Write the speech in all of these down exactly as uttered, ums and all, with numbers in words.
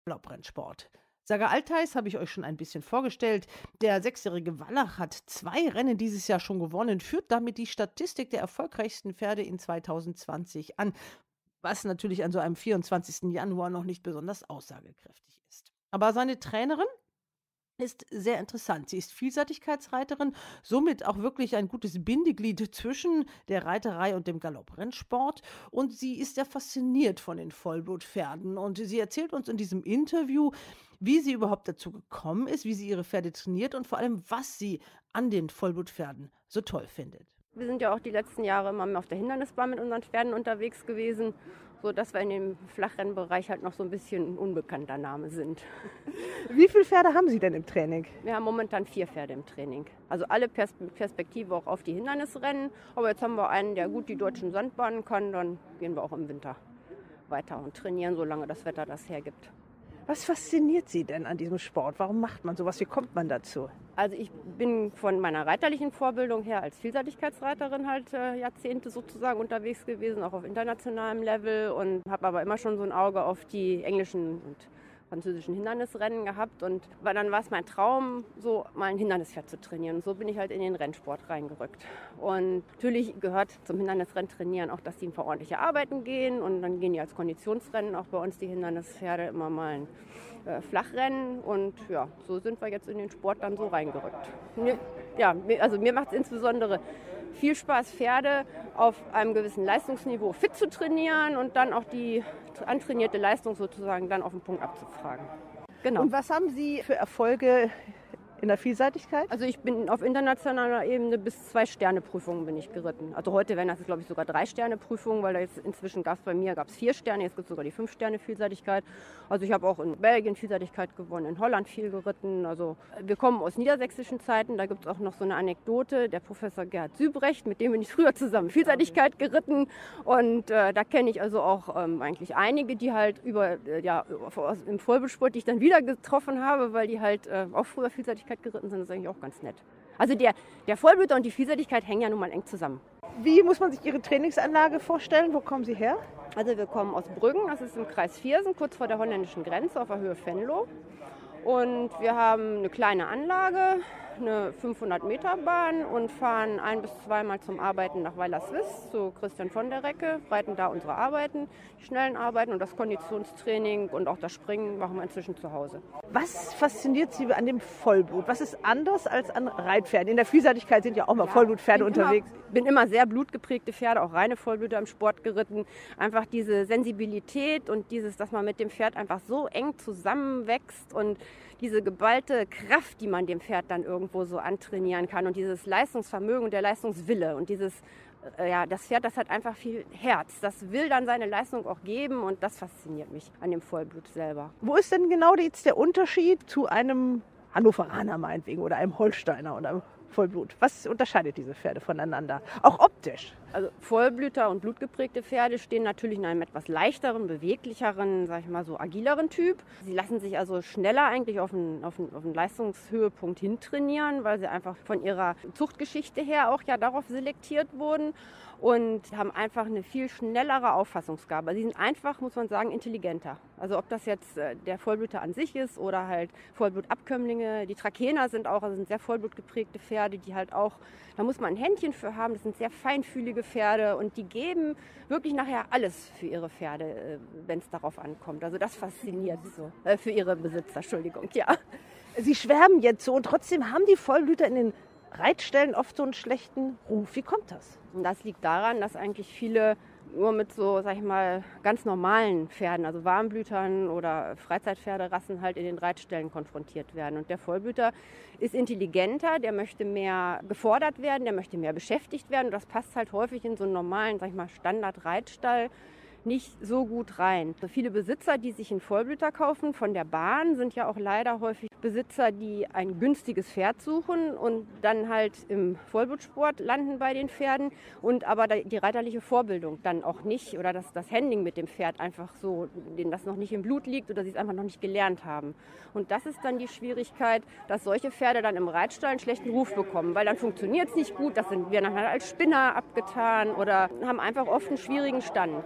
Galopprennsport. Saga Altheis habe ich euch schon ein bisschen vorgestellt. Der sechsjährige Wallach hat zwei Rennen dieses Jahr schon gewonnen, führt damit die Statistik der erfolgreichsten Pferde in zweitausendzwanzig an, was natürlich an so einem vierundzwanzigsten Januar noch nicht besonders aussagekräftig ist. Aber seine Trainerin ist sehr interessant. Sie ist Vielseitigkeitsreiterin, somit auch wirklich ein gutes Bindeglied zwischen der Reiterei und dem Galopprennsport. Und sie ist sehr fasziniert von den Vollblutpferden. Und sie erzählt uns in diesem Interview, wie sie überhaupt dazu gekommen ist, wie sie ihre Pferde trainiert und vor allem, was sie an den Vollblutpferden so toll findet. Wir sind ja auch die letzten Jahre immer mehr auf der Hindernisbahn mit unseren Pferden unterwegs gewesen, sodass wir in dem Flachrennbereich halt noch so ein bisschen ein unbekannter Name sind. Wie viele Pferde haben Sie denn im Training? Wir haben momentan vier Pferde im Training. Also alle Pers- Perspektive auch auf die Hindernisrennen. Aber jetzt haben wir einen, der gut die deutschen Sandbahnen kann. Dann gehen wir auch im Winter weiter und trainieren, solange das Wetter das hergibt. Was fasziniert Sie denn an diesem Sport? Warum macht man sowas? Wie kommt man dazu? Also ich bin von meiner reiterlichen Vorbildung her als Vielseitigkeitsreiterin halt äh, Jahrzehnte sozusagen unterwegs gewesen, auch auf internationalem Level, und habe aber immer schon so ein Auge auf die englischen und französischen Hindernisrennen gehabt, und war, dann war es mein Traum, so mal ein Hindernispferd zu trainieren. Und so bin ich halt in den Rennsport reingerückt. Und natürlich gehört zum Hindernisrenntrainieren auch, dass die ein paar ordentliche Arbeiten gehen, und dann gehen die als Konditionsrennen auch bei uns die Hindernispferde immer mal ein äh, Flachrennen, und ja, so sind wir jetzt in den Sport dann so reingerückt. Mir, ja, also mir macht es insbesondere viel Spaß, Pferde auf einem gewissen Leistungsniveau fit zu trainieren und dann auch die antrainierte Leistung sozusagen dann auf den Punkt abzufragen. Genau. Und was haben Sie für Erfolge in der Vielseitigkeit? Also ich bin auf internationaler Ebene bis zwei Sterne-Prüfungen bin ich geritten. Also heute wären das, glaube ich, sogar drei Sterne-Prüfungen, weil da jetzt inzwischen gab es bei mir gab's vier Sterne, jetzt gibt es sogar die fünf Sterne Vielseitigkeit. Also ich habe auch in Belgien Vielseitigkeit gewonnen, in Holland viel geritten. Also wir kommen aus niedersächsischen Zeiten, da gibt es auch noch so eine Anekdote, der Professor Gerhard Sübrecht, mit dem bin ich früher zusammen Vielseitigkeit geritten, und äh, da kenne ich also auch ähm, eigentlich einige, die halt über, äh, ja, im Vollblutsport, die ich dann wieder getroffen habe, weil die halt äh, auch früher Vielseitigkeit geritten sind. Das ist eigentlich auch ganz nett. Also der, der Vollblüter und die Vielseitigkeit hängen ja nun mal eng zusammen. Wie muss man sich Ihre Trainingsanlage vorstellen? Wo kommen Sie her? Also wir kommen aus Brüggen, das ist im Kreis Viersen, kurz vor der holländischen Grenze auf der Höhe Venlo. Und wir haben eine kleine Anlage, eine fünfhundert Meter Bahn, und fahren ein- bis zweimal zum Arbeiten nach Weiler-Swiss zu Christian von der Recke, reiten da unsere Arbeiten, die schnellen Arbeiten, und das Konditionstraining und auch das Springen machen wir inzwischen zu Hause. Was fasziniert Sie an dem Vollblut? Was ist anders als an Reitpferden? In der Vielseitigkeit sind ja auch mal ja, Vollblutpferde bin unterwegs. Ich bin immer sehr blutgeprägte Pferde, auch reine Vollblüter im Sport geritten. Einfach diese Sensibilität und dieses, dass man mit dem Pferd einfach so eng zusammenwächst, und diese geballte Kraft, die man dem Pferd dann irgendwo so antrainieren kann, und dieses Leistungsvermögen und der Leistungswille und dieses, äh, ja, das Pferd, das hat einfach viel Herz. Das will dann seine Leistung auch geben, und das fasziniert mich an dem Vollblut selber. Wo ist denn genau jetzt der Unterschied zu einem Hannoveraner meinetwegen oder einem Holsteiner oder einem Vollblut? Was unterscheidet diese Pferde voneinander? Auch optisch. Also Vollblüter und blutgeprägte Pferde stehen natürlich in einem etwas leichteren, beweglicheren, sag ich mal so agileren Typ. Sie lassen sich also schneller eigentlich auf einen, auf einen, auf einen Leistungshöhepunkt hintrainieren, weil sie einfach von ihrer Zuchtgeschichte her auch ja darauf selektiert wurden, und haben einfach eine viel schnellere Auffassungsgabe. Sie sind einfach, muss man sagen, intelligenter. Also ob das jetzt der Vollblüter an sich ist oder halt Vollblutabkömmlinge. Die Trakehner sind auch, also sind sehr vollblutgeprägte Pferde, die halt auch, da muss man ein Händchen für haben. Das sind sehr feinfühlige Pferde, und die geben wirklich nachher alles für ihre Pferde, wenn es darauf ankommt. Also das fasziniert so. Äh, für ihre Besitzer, Entschuldigung, ja. Sie schwärmen jetzt so, und trotzdem haben die Vollblüter in den Reitstellen oft so einen schlechten Ruf. Wie kommt das? Und das liegt daran, dass eigentlich viele nur mit so, sag ich mal, ganz normalen Pferden, also Warmblütern oder Freizeitpferderassen halt in den Reitstellen konfrontiert werden. Und der Vollblüter ist intelligenter, der möchte mehr gefordert werden, der möchte mehr beschäftigt werden. Und das passt halt häufig in so einen normalen, sag ich mal, Standard-Reitstall nicht so gut rein. Also viele Besitzer, die sich einen Vollblüter kaufen von der Bahn, sind ja auch leider häufig Besitzer, die ein günstiges Pferd suchen und dann halt im Vollblutsport landen bei den Pferden, und aber die reiterliche Vorbildung dann auch nicht, oder das, das Handling mit dem Pferd einfach so, denen das noch nicht im Blut liegt oder sie es einfach noch nicht gelernt haben. Und das ist dann die Schwierigkeit, dass solche Pferde dann im Reitstall einen schlechten Ruf bekommen, weil dann funktioniert es nicht gut, das sind, werden dann halt als Spinner abgetan oder haben einfach oft einen schwierigen Stand. Und ich habe ja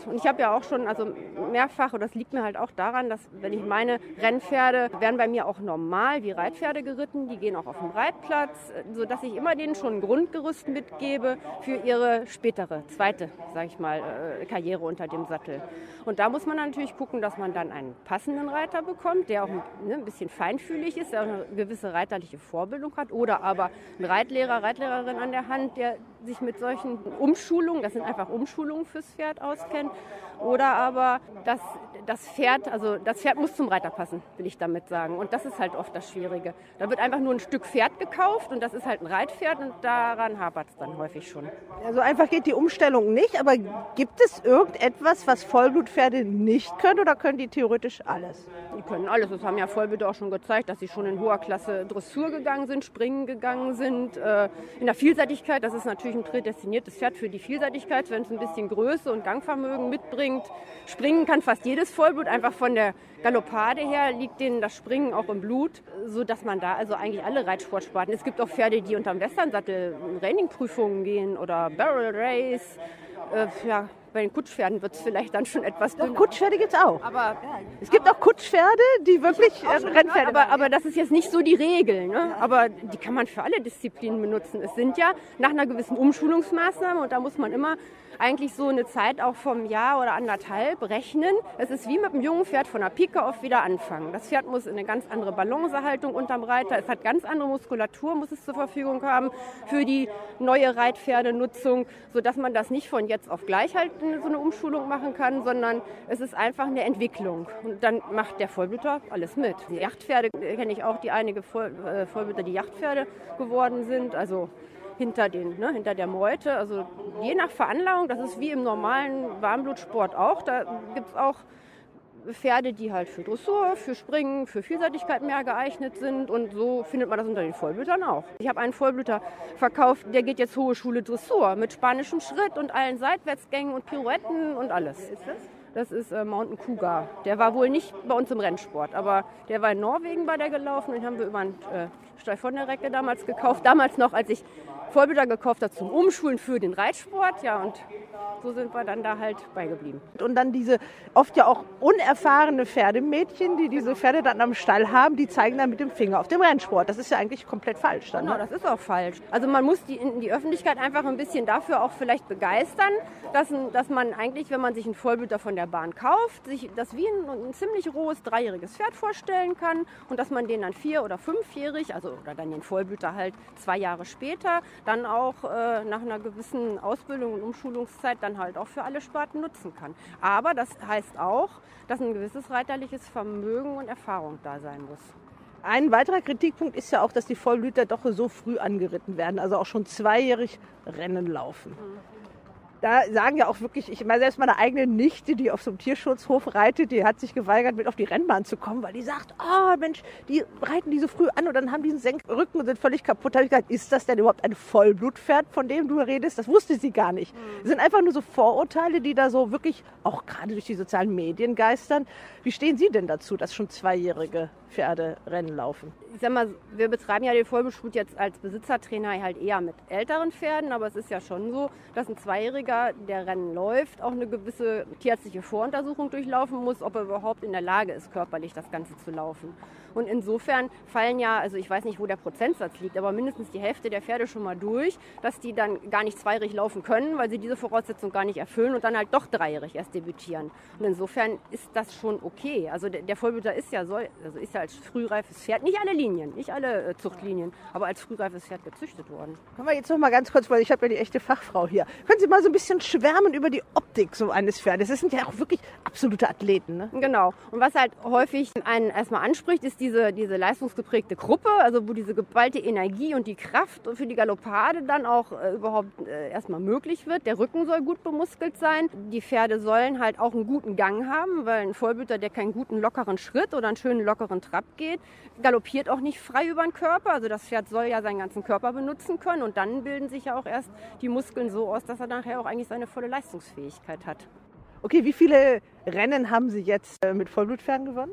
ja auch schon also mehrfach, und das liegt mir halt auch daran, dass, wenn ich meine, Rennpferde werden bei mir auch normal wie Reitpferde geritten, die gehen auch auf den Reitplatz, sodass ich immer denen schon ein Grundgerüst mitgebe für ihre spätere, zweite, sage ich mal, Karriere unter dem Sattel. Und da muss man natürlich gucken, dass man dann einen passenden Reiter bekommt, der auch ne, ein bisschen feinfühlig ist, der auch eine gewisse reiterliche Vorbildung hat, oder aber ein Reitlehrer, Reitlehrerin an der Hand, der sich mit solchen Umschulungen, das sind einfach Umschulungen fürs Pferd, auskennt. Oder aber das, das Pferd, also das Pferd muss zum Reiter passen, will ich damit sagen. Und das ist halt oft das Schwierige. Da wird einfach nur ein Stück Pferd gekauft und das ist halt ein Reitpferd und daran hapert es dann häufig schon. Also einfach geht die Umstellung nicht, aber gibt es irgendetwas, was Vollblutpferde nicht können, oder können die theoretisch alles? Die können alles. Das haben ja Vollblüter auch schon gezeigt, dass sie schon in hoher Klasse Dressur gegangen sind, Springen gegangen sind. Äh, in der Vielseitigkeit, das ist natürlich ein prädestiniertes Pferd für die Vielseitigkeit, wenn es ein bisschen Größe und Gangvermögen mitbringt. Springen kann fast jedes Vollblut, einfach von der Galoppade her liegt denen das Springen auch im Blut, sodass man da also eigentlich alle Reitsportsparten. Es gibt auch Pferde, die unterm Westernsattel Trainingprüfungen gehen oder Barrel Race. Äh, ja, bei den Kutschpferden wird es vielleicht dann schon etwas dünner. Doch, Kutschpferde gibt es auch. Aber es gibt auch Kutschpferde, die wirklich äh, Rennpferde aber, aber das ist jetzt nicht so die Regel. Ne? Aber die kann man für alle Disziplinen benutzen. Es sind ja nach einer gewissen Umschulungsmaßnahme, und da muss man immer eigentlich so eine Zeit auch vom Jahr oder anderthalb rechnen. Es ist wie mit einem jungen Pferd von der Pike auf wieder anfangen. Das Pferd muss in eine ganz andere Balancehaltung unterm Reiter. Es hat ganz andere Muskulatur, muss es zur Verfügung haben für die neue Reitpferdenutzung, sodass man das nicht von jetzt auf gleich halt so eine Umschulung machen kann, sondern es ist einfach eine Entwicklung. Und dann macht der Vollblüter alles mit. Die Jachtpferde kenne ich auch, die einige Vollblüter, die Jachtpferde geworden sind, also hinter, den, ne, hinter der Meute. Also je nach Veranlagung, das ist wie im normalen Warmblutsport auch, da gibt es auch Pferde, die halt für Dressur, für Springen, für Vielseitigkeit mehr geeignet sind, und so findet man das unter den Vollblütern auch. Ich habe einen Vollblüter verkauft, der geht jetzt Hohe Schule Dressur mit spanischem Schritt und allen Seitwärtsgängen und Pirouetten und alles. Ist das? Das ist äh, Mountain Cougar. Der war wohl nicht bei uns im Rennsport, aber der war in Norwegen bei der gelaufen, den haben wir über einen äh, Stall von der Recke damals gekauft. Damals noch, als ich Vollblüter gekauft habe zum Umschulen für den Reitsport. Ja, und so sind wir dann da halt beigeblieben. Und dann diese oft ja auch unerfahrene Pferdemädchen, die diese Pferde dann am Stall haben, die zeigen dann mit dem Finger auf dem Rennsport. Das ist ja eigentlich komplett falsch dann. Genau, Ne? das ist auch falsch. Also man muss die, die Öffentlichkeit einfach ein bisschen dafür auch vielleicht begeistern, dass, dass man eigentlich, wenn man sich einen Vollblüter von der Bahn kauft, sich das wie ein, ein ziemlich rohes, dreijähriges Pferd vorstellen kann, und dass man den dann vier- oder fünfjährig, also oder dann den Vollblüter halt zwei Jahre später, dann auch äh, nach einer gewissen Ausbildung und Umschulungszeit dann halt auch für alle Sparten nutzen kann. Aber das heißt auch, dass ein gewisses reiterliches Vermögen und Erfahrung da sein muss. Ein weiterer Kritikpunkt ist ja auch, dass die Vollblüter doch so früh angeritten werden, also auch schon zweijährig Rennen laufen. Mhm. Da sagen ja auch wirklich, ich meine, selbst meine eigene Nichte, die auf so einem Tierschutzhof reitet, die hat sich geweigert, mit auf die Rennbahn zu kommen, weil die sagt, oh Mensch, die reiten die so früh an und dann haben die einen Senkrücken und sind völlig kaputt. Da habe ich gesagt, ist das denn überhaupt ein Vollblutpferd, von dem du redest? Das wusste sie gar nicht. Mhm. Das sind einfach nur so Vorurteile, die da so wirklich, auch gerade durch die sozialen Medien geistern. Wie stehen Sie denn dazu, dass schon zweijährige Pferde Rennen laufen? Ich sag mal, wir betreiben ja den Vollblutsport jetzt als Besitzertrainer halt eher mit älteren Pferden, aber es ist ja schon so, dass ein Zweijähriger, der Rennen läuft, auch eine gewisse tierärztliche Voruntersuchung durchlaufen muss, ob er überhaupt in der Lage ist, körperlich das Ganze zu laufen. Und insofern fallen ja, also ich weiß nicht, wo der Prozentsatz liegt, aber mindestens die Hälfte der Pferde schon mal durch, dass die dann gar nicht zweijährig laufen können, weil sie diese Voraussetzung gar nicht erfüllen und dann halt doch dreijährig erst debütieren. Und insofern ist das schon okay. Also der, der Vollblüter ist ja, so, also ist ja als frühreifes Pferd, nicht alle Linien, nicht alle äh, Zuchtlinien, aber als frühreifes Pferd gezüchtet worden. Können wir jetzt noch mal ganz kurz, weil ich habe ja die echte Fachfrau hier. Können Sie mal so ein bisschen schwärmen über die Optik so eines Pferdes? Das sind ja auch wirklich absolute Athleten, ne? Genau. Und was halt häufig einen erstmal anspricht, ist diese, diese leistungsgeprägte Gruppe, also wo diese geballte Energie und die Kraft für die Galoppade dann auch äh, überhaupt äh, erstmal möglich wird. Der Rücken soll gut bemuskelt sein. Die Pferde sollen halt auch einen guten Gang haben, weil ein Vollblüter, der keinen guten lockeren Schritt oder einen schönen lockeren Trab geht, galoppiert auch nicht frei über den Körper. Also das Pferd soll ja seinen ganzen Körper benutzen können und dann bilden sich ja auch erst die Muskeln so aus, dass er nachher auch eigentlich seine volle Leistungsfähigkeit hat. Okay, wie viele Rennen haben Sie jetzt äh, mit Vollblutpferden gewonnen?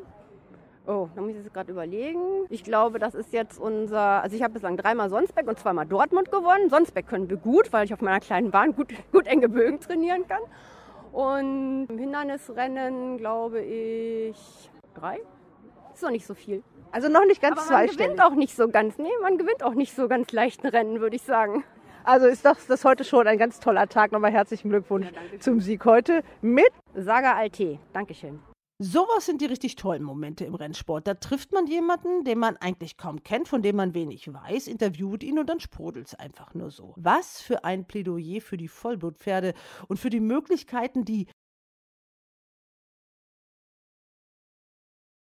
Oh, da muss ich jetzt gerade überlegen. Ich glaube, das ist jetzt unser, also ich habe bislang dreimal Sonsbeck und zweimal Dortmund gewonnen. Sonsbeck können wir gut, weil ich auf meiner kleinen Bahn gut, gut enge Bögen trainieren kann. Und im Hindernisrennen glaube ich drei. Ist noch nicht so viel. Also noch nicht ganz Aber man zweistellig. gewinnt auch nicht so ganz, nee, man gewinnt auch nicht so ganz leichten Rennen, würde ich sagen. Also ist doch das heute schon ein ganz toller Tag. Nochmal herzlichen Glückwunsch zum Sieg heute mit Saga Alte, Dankeschön. Sowas sind die richtig tollen Momente im Rennsport. Da trifft man jemanden, den man eigentlich kaum kennt, von dem man wenig weiß, interviewt ihn und dann sprudelt's einfach nur so. Was für ein Plädoyer für die Vollblutpferde und für die Möglichkeiten, die